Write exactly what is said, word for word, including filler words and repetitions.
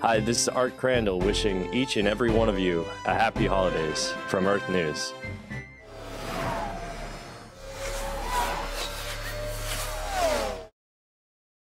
Hi, this is Art Crandell wishing each and every one of you a happy holidays from Earth News.